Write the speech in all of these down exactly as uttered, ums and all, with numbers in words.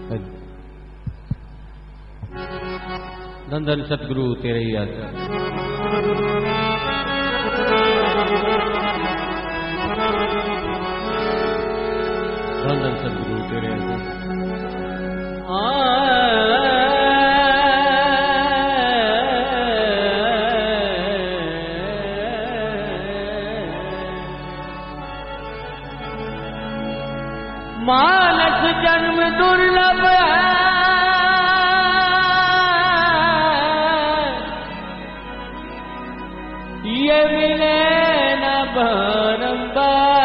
धन धन सतगुरु तेरे ही आज्ञा। धन धन सतगुरु तेरे आज्ञा। मानस जन्म दुर्लभ है, ये मिले न बारंबार।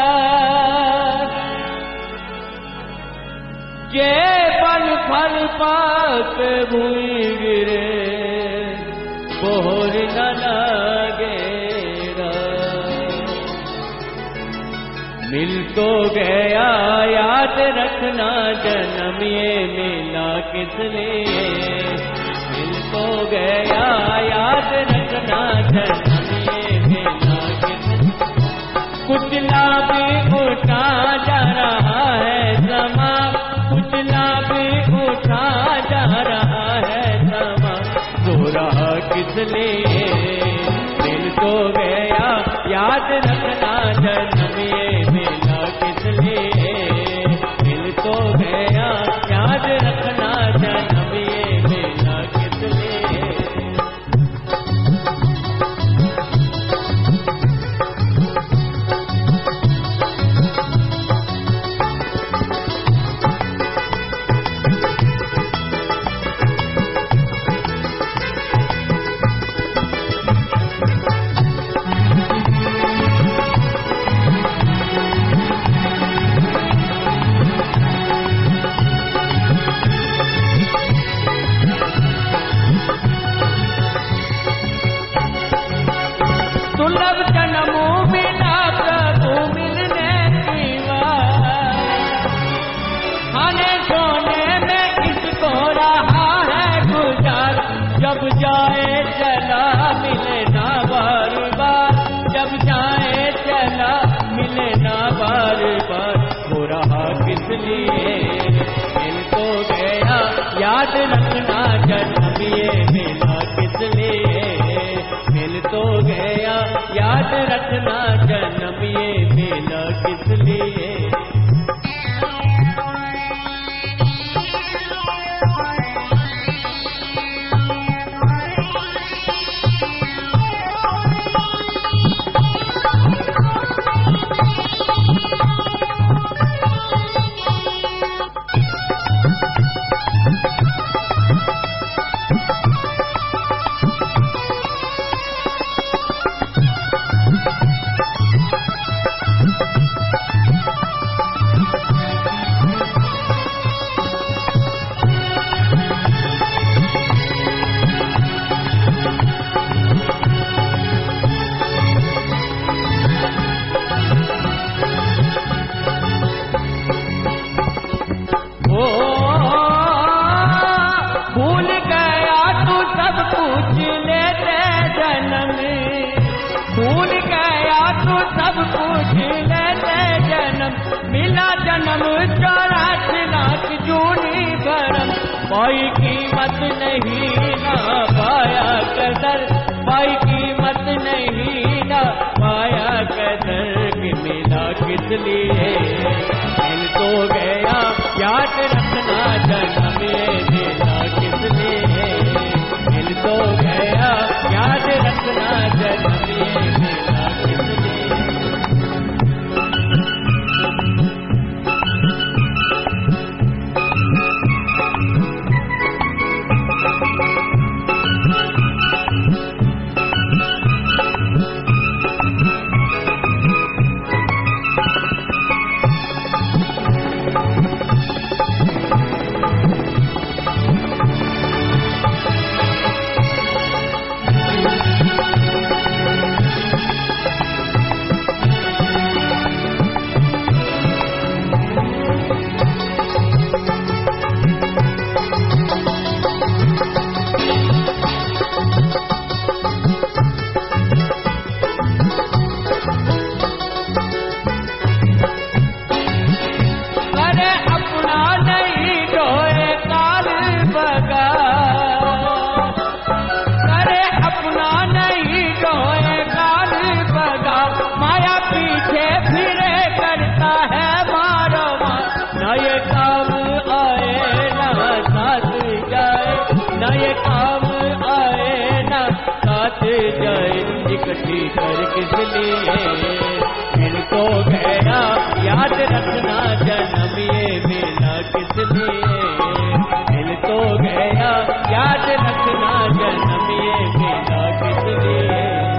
जे पल फल पाक भूमि गिरे, बोर न लगेगा। मिल तो गया याद रखना जन्म, ये मिला किस लिए। मिल तो गया याद रखना जन्म, ये मिला किस लिए। कुचला भी उठा जा रहा है समा, कुचला भी उठा जा रहा है समा। सो रहा किस लिए। मिल तो गया याद रखना जन्म, ये मिला किस लिए। मिल तो गया याद रखना जन्म, ये मिला किस लिए। जब जाए चला मिले ना बार बार, जब जाए चला मिले ना बार बार। हो रहा किस लिए। मिल तो गया याद रखना जन्म, ये मिला किस लिए। मिल तो गया याद रखना जन्म, ये मिला किस लिए। पाई कीमत नहीं ना पाया कदर, पाई कीमत नहीं ना पाया कदर। कि मिला किस लिए। मिल तो गया याद रखना जन्म, ये मिला किस लिए। मिल तो गया याद रखना जन्म, ये मिला किस लिए। ये काम आए ना साथ जाए, न ये काम आए ना साथ जाए, इकट्ठी कर किस लिए मिल तो गया, याद रखना जन्म ये मिला किस लिए, मिल तो गया, याद रखना जन्म ये मिला किस लिए।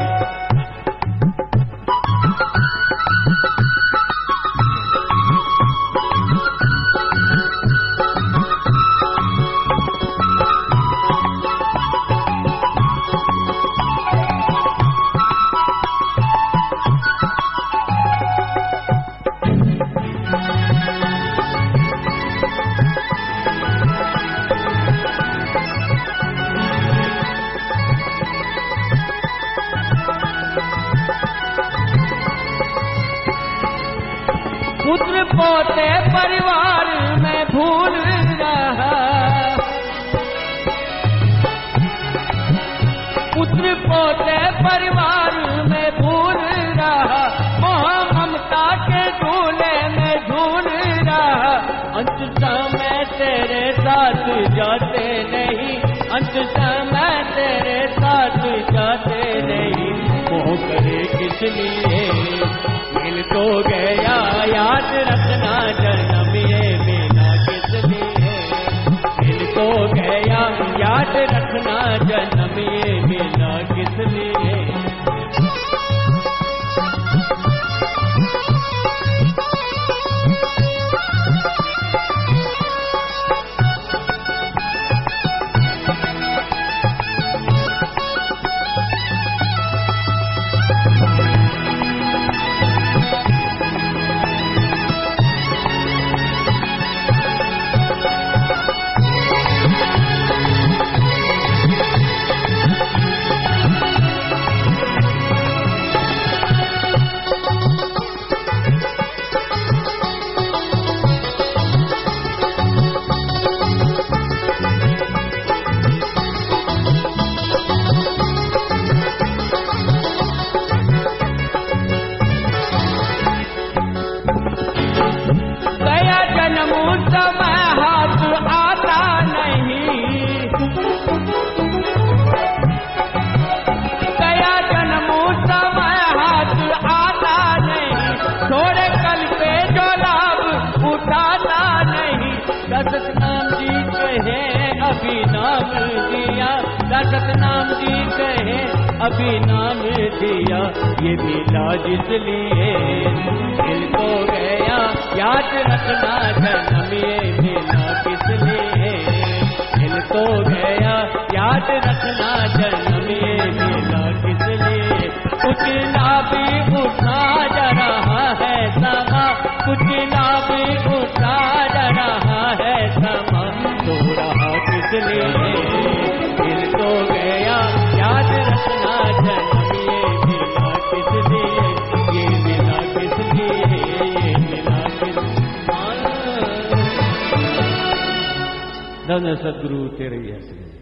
पुत्र पोते परिवार में भूल रहा, पुत्र पोते परिवार में भूल रहा, मोह ममता के झूले में झूल रहा, अंत समय तेरे साथ जाते नहीं, अंत समय तेरे साथ जाते नहीं, मोह करे किस लिए मिल तो गया, याद रखना जन्म ये मिला किस लिए, मिल तो गया, याद रखना जन्म ये मिला किस लिए। समय हाथ आता नहीं, गया जन्म समय हाथ आता नहीं, थोड़े कल पे जो लाभ उठाता नहीं, दशरथ नाम जी कहे अभी नाम दिया, दशरथ नाम जी कहे अभी नाम दिया, ये मिला जिसलिए मिल तो गया, याद रखना जन्म ये मिला किस लिए, मिल तो गया, याद रखना जन्म ये मिला किस लिए। कुछ ना भी उठा जा रहा है समा, कुछ ना भी उठा जा रहा है समा, तो रहा किस लिए मिल तो गया, याद रखना जन्म ये मिला किस लिए, ये मिला किस लिए, ये मिला किस। धन्य सद्गुरु तेरे ही आशीर्वाद।